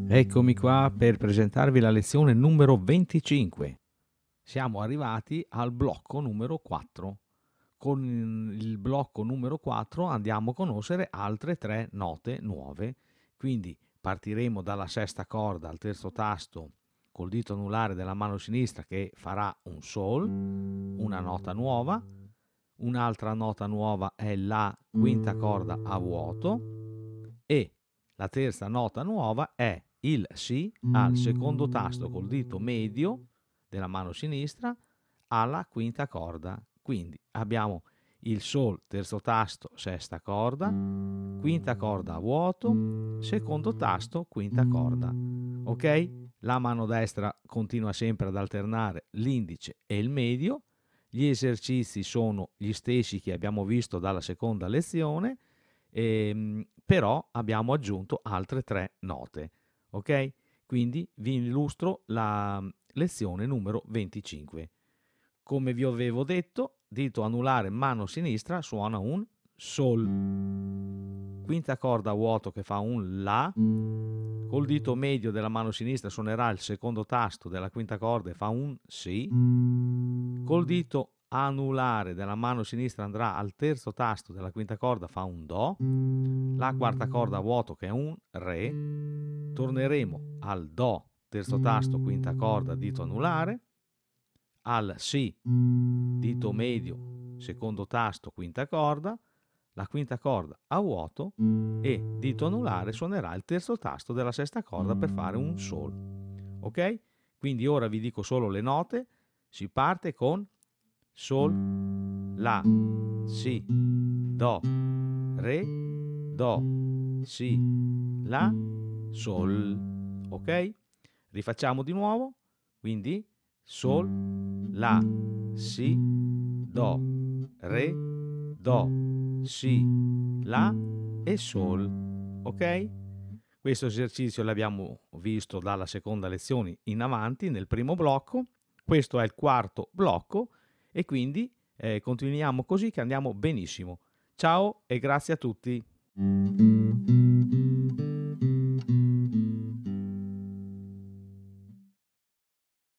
Eccomi qua per presentarvi la lezione numero 25. Siamo arrivati al blocco numero 4. Con il blocco numero 4 andiamo a conoscere altre 3 note nuove. Quindi partiremo dalla sesta corda al terzo tasto col dito anulare della mano sinistra che farà un Sol, una nota nuova. Un'altra nota nuova è la quinta corda a vuoto e la terza nota nuova è il Si al secondo tasto col dito medio della mano sinistra alla quinta corda. Quindi abbiamo il Sol, terzo tasto, sesta corda, quinta corda a vuoto, secondo tasto, quinta corda. Ok? La mano destra continua sempre ad alternare l'indice e il medio. Gli esercizi sono gli stessi che abbiamo visto dalla seconda lezione, però abbiamo aggiunto altre 3 note. Ok? Quindi vi illustro la lezione numero 25. Come vi avevo detto, dito anulare mano sinistra suona un Sol. Quinta corda a vuoto che fa un La. Col dito medio della mano sinistra suonerà il secondo tasto della quinta corda e fa un Si. Col dito anulare della mano sinistra andrà al terzo tasto della quinta corda, fa un Do. La quarta corda a vuoto che è un Re. Torneremo al Do, terzo tasto, quinta corda, dito anulare, al Si, dito medio, secondo tasto, quinta corda, la quinta corda a vuoto e dito anulare suonerà il terzo tasto della sesta corda per fare un Sol. Ok? Quindi ora vi dico solo le note. Si parte con Sol, La, Si, Do, Re, Do, Si, La, Sol. Ok? Rifacciamo di nuovo. Quindi Sol, La, Si, Do, Re, Do, Si, La e Sol. Ok? Questo esercizio l'abbiamo visto dalla seconda lezione in avanti nel primo blocco. Questo è il quarto blocco e quindi continuiamo così che andiamo benissimo. Ciao e grazie a tutti.